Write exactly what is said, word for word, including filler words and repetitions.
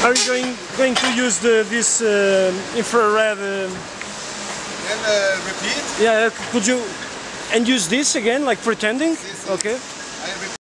Are you going going to use the this uh, infrared? Uh, Then uh, repeat. yeah, could you and use this again, like pretending? This is- Okay. I repeat.